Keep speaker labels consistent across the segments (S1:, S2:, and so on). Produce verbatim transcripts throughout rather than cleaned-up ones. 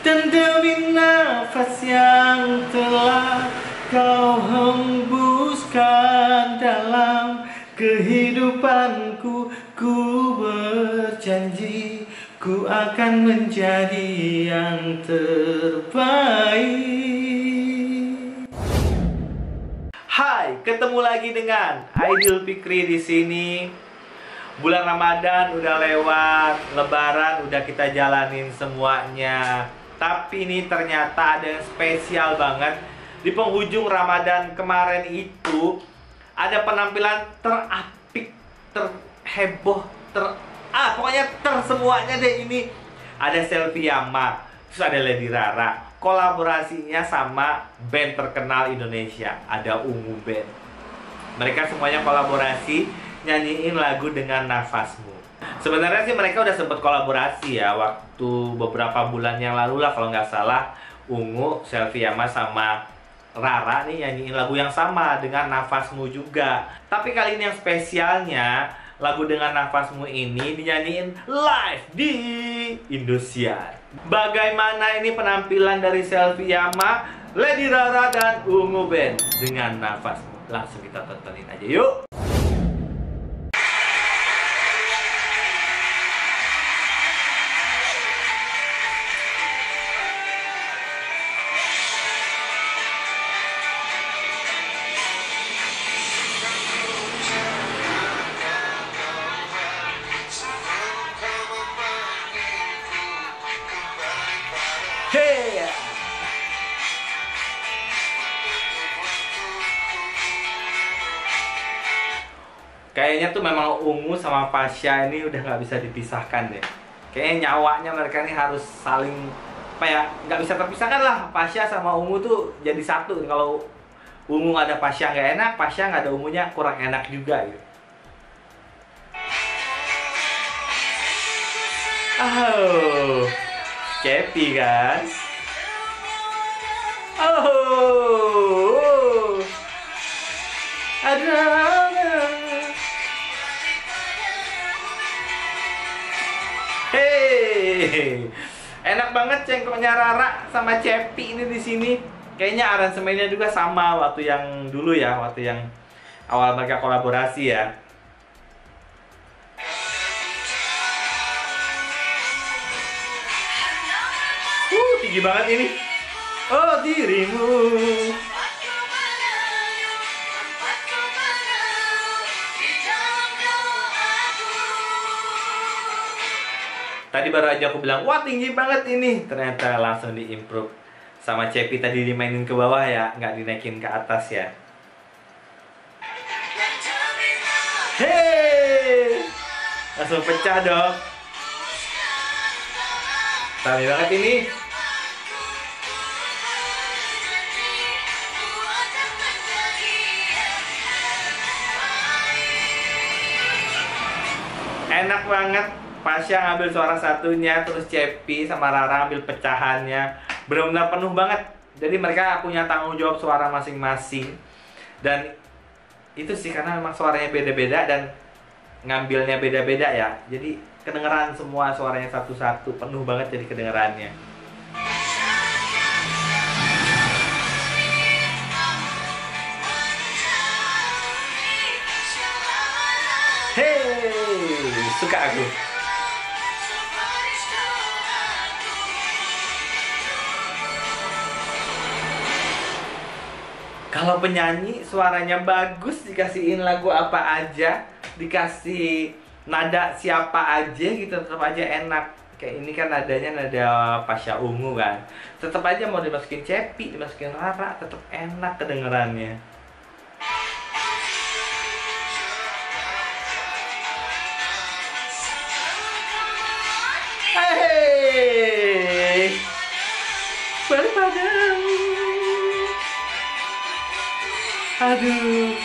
S1: dan demi nafas yang telah kau hembuskan dalam kehidupanku. Ku berjanji ku akan menjadi yang terbaik. Hai, ketemu lagi dengan Aidil Fikri di sini. Bulan Ramadan udah lewat, Lebaran udah kita jalanin semuanya. Tapi ini ternyata ada yang spesial banget. Di penghujung Ramadan kemarin itu ada penampilan terapik, terheboh, ter ah pokoknya ter semuanya deh ini. Ada Selfie Yama, terus ada Lady Rara. Kolaborasinya sama band terkenal Indonesia, ada Ungu Band. Mereka semuanya kolaborasi nyanyiin lagu Dengan Nafasmu. Sebenarnya sih mereka udah sempet kolaborasi ya waktu beberapa bulan yang lalu lah kalau nggak salah. Ungu, Selfie Yama sama Rara nih nyanyiin lagu yang sama, Dengan Nafasmu juga. Tapi kali ini yang spesialnya, lagu Dengan Nafasmu ini dinyanyiin live di Indosiar. Bagaimana ini penampilan dari Selfie Yama, Lady Rara dan Ungu Band, Dengan Nafasmu. Langsung kita tontonin aja yuk. Hey! Kayaknya tuh memang Ungu sama Pasha ini udah nggak bisa dipisahkan deh. Kayaknya nyawanya mereka ini harus saling apa ya, nggak bisa terpisahkan lah. Pasha sama Ungu tuh jadi satu. Kalau Ungu nggak ada Pasha nggak enak, Pasha nggak ada Ungunya kurang enak juga gitu. Oh, Cepi kan? Oh, ada. Hey, enak banget cengkoknya Rara sama Cepi ini di sini. Kayaknya aransemennya juga sama waktu yang dulu ya, waktu yang awal mereka kolaborasi ya. Uh, tinggi banget ini. Oh, dirimu. Tadi baru aja aku bilang, wah tinggi banget ini. Ternyata langsung diimprove sama Cepi. Tadi dimainin ke bawah ya, nggak dinaikin ke atas ya. Hei, langsung pecah dong. Tadi banget ini. Enak banget. Pasha ngambil suara satunya, terus Cepi sama Rara ambil pecahannya. Benar-benar penuh banget. Jadi mereka punya tanggung jawab suara masing-masing. Dan itu sih karena memang suaranya beda-beda dan ngambilnya beda-beda ya. Jadi kedengeran semua suaranya satu-satu, penuh banget jadi kedengerannya. Hei, suka aku. Kalau penyanyi suaranya bagus, dikasihin lagu apa aja, dikasih nada siapa aja gitu, tetap aja enak. Kayak ini kan nadanya nada Pasha Ungu kan. Tetap aja mau dimasukin Cepi, dimasukin Rara, tetap enak kedengerannya. Hei, balik padamu. Aduh,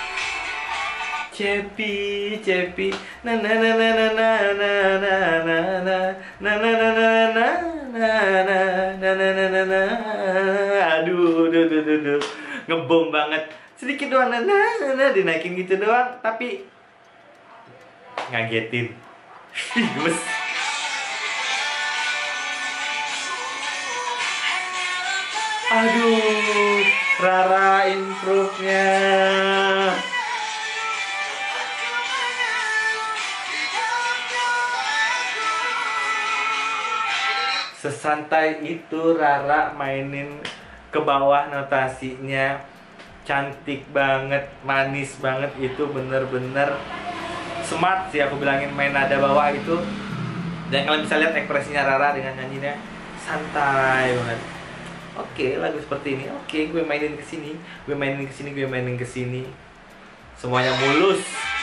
S1: Cepi, Cepi, na na na na na na na na na na na na na na na na na na na. Aduh, duh, duh, duh, duh, ngebom banget. Sedikit doang, na na na dinaikin gitu doang, tapi ngagetin. Gemes. Aduh, Rara improve-nya. Sesantai itu Rara mainin ke bawah notasinya. Cantik banget, manis banget, itu bener-bener smart sih aku bilangin main nada bawah itu. Dan kalian bisa lihat ekspresinya Rara dengan nyanyinya santai banget. Oke, lagu seperti ini. Oke, gue mainin ke sini, gue mainin ke sini, gue mainin ke sini. Semuanya mulus.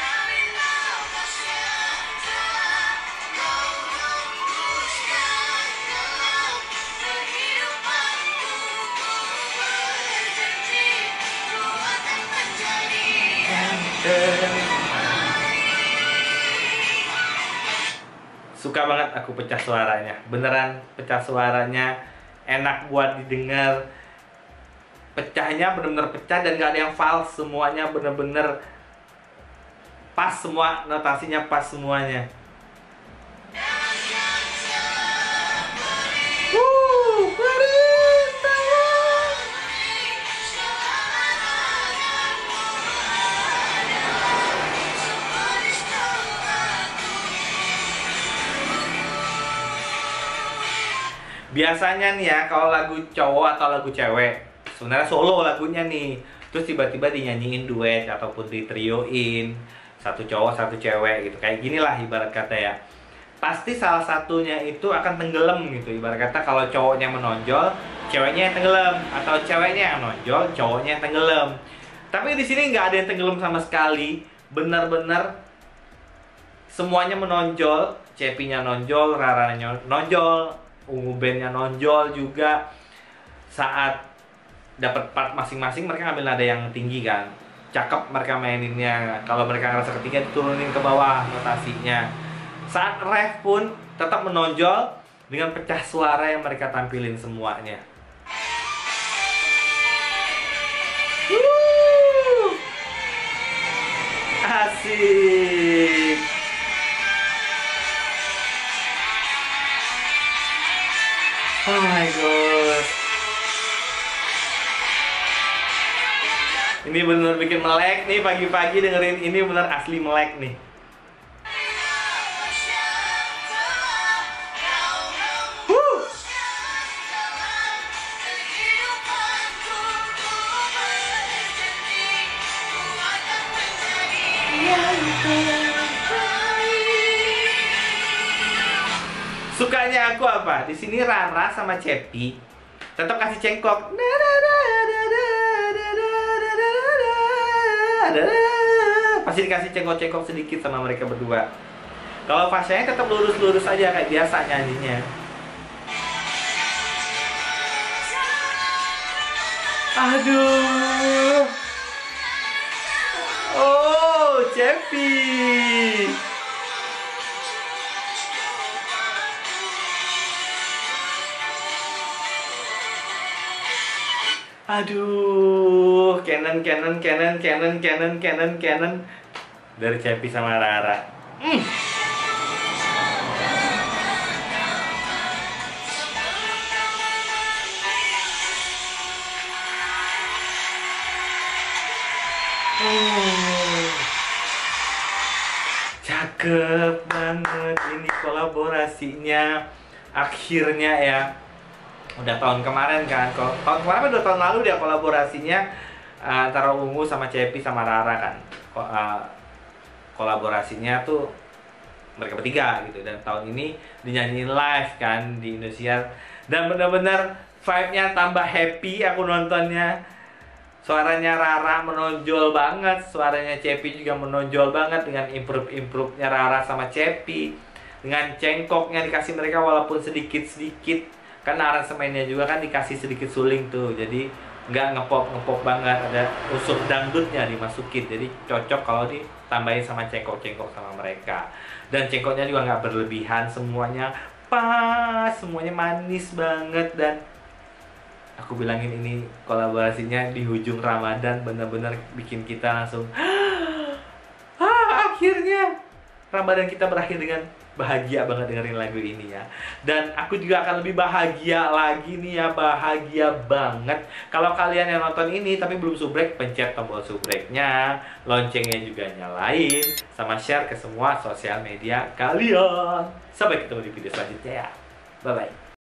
S1: Suka banget aku pecah suaranya, beneran pecah suaranya enak buat didengar. Pecahnya bener-bener pecah dan gak ada yang false, semuanya bener-bener pas, semua notasinya pas semuanya. Biasanya nih ya, kalau lagu cowok atau lagu cewek, sebenarnya solo lagunya nih, terus tiba-tiba dinyanyiin duet ataupun ditrioin, satu cowok satu cewek gitu, kayak gini lah ibarat kata ya. Pasti salah satunya itu akan tenggelam gitu, ibarat kata kalau cowoknya menonjol, ceweknya yang tenggelam, atau ceweknya yang menonjol, cowoknya yang tenggelam. Tapi di sini nggak ada yang tenggelam sama sekali, benar-benar semuanya menonjol. Cepinya nonjol, Raranya nonjol, Ungu bandnya nonjol juga. Saat dapat part masing-masing mereka ngambil nada yang tinggi kan, cakep mereka maininnya. Kalau mereka ngerasa ketiga diturunin ke bawah notasinya. Saat ref pun tetap menonjol dengan pecah suara yang mereka tampilin semuanya. Wuh, asik. Oh my god. Ini bener bikin melek nih pagi-pagi dengerin ini, bener asli melek nih. Huh. Sukanya aku apa? Di sini Rara sama Cepi tetap kasih cengkok. Pasti dikasih cengkok-cengkok sedikit sama mereka berdua. Kalau Fasya tetap lurus-lurus aja kayak biasa nyanyinya. Aduh. Oh, Cepi. Aduh, Canon, Canon, Canon, Canon, Canon, Canon, Canon dari Cepi sama Rara. Mm. Oh, cakep banget ini kolaborasinya. Akhirnya ya. Udah tahun kemarin kan, kalau tahun kemarin udah tahun lalu dia kolaborasinya uh, antara Ungu sama Cepi sama Rara kan. Ko uh, kolaborasinya tuh mereka bertiga gitu, dan tahun ini dinyanyiin live kan di Indonesia, dan benar-benar vibe-nya tambah happy aku nontonnya. Suaranya Rara menonjol banget, suaranya Cepi juga menonjol banget dengan improve-improve-nya Rara sama Cepi, dengan cengkoknya dikasih mereka walaupun sedikit-sedikit. Kan aransemennya juga kan dikasih sedikit suling tuh, jadi nggak ngepop ngepop banget, ada unsur dangdutnya dimasukin, jadi cocok kalau ditambahin sama cengkok-cengkok sama mereka. Dan cengkoknya juga nggak berlebihan, semuanya pas, semuanya manis banget. Dan aku bilangin ini kolaborasinya di hujung Ramadan bener-bener bikin kita langsung ah, akhirnya Ramadan kita berakhir dengan bahagia banget dengerin lagu ini ya. Dan aku juga akan lebih bahagia lagi nih ya, bahagia banget kalau kalian yang nonton ini tapi belum subrek, pencet tombol subreknya, loncengnya juga nyalain, sama share ke semua sosial media kalian. Sampai ketemu di video selanjutnya ya. Bye bye.